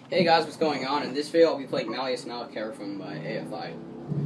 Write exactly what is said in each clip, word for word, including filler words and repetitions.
Hey guys, what's going on? In this video, I'll be playing Malleus Maleficarum by A F I.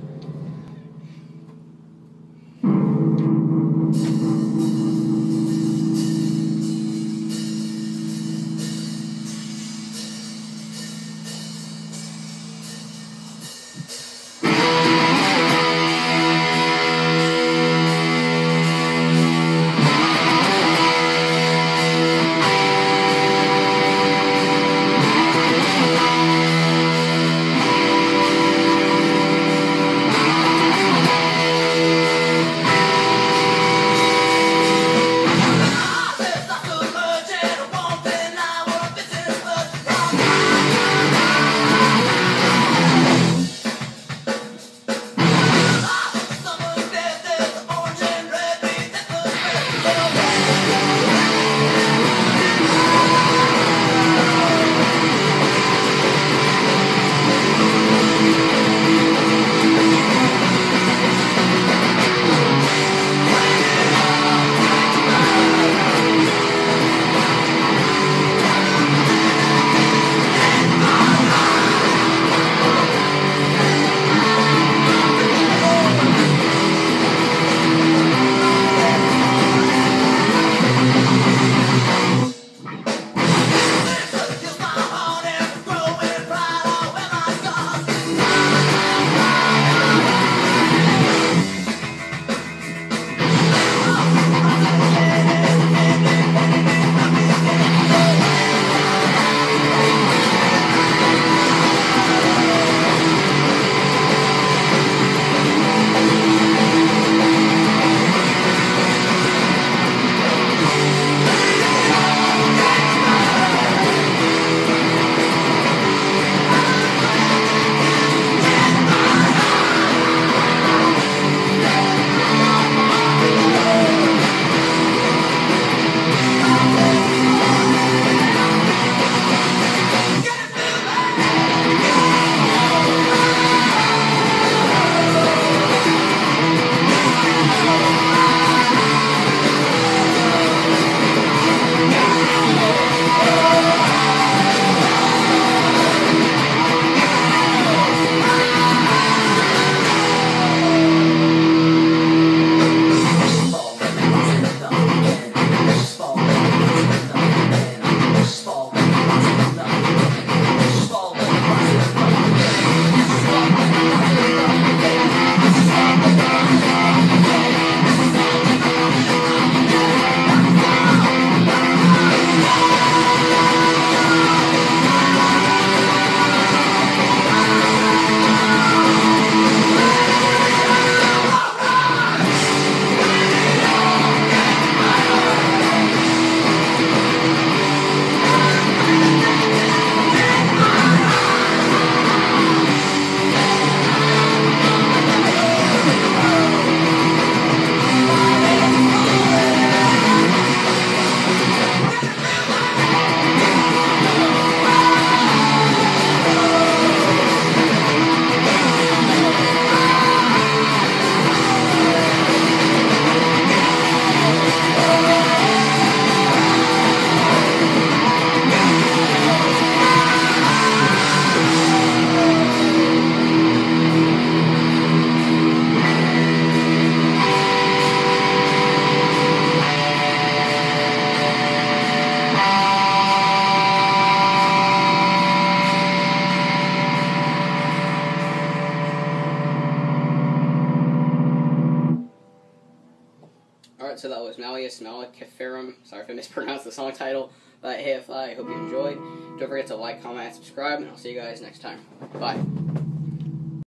Alright, so that was Malleus Maleficarum. Sorry if I mispronounced the song title by A F I. I hope you enjoyed. Don't forget to like, comment, and subscribe, and I'll see you guys next time. Bye.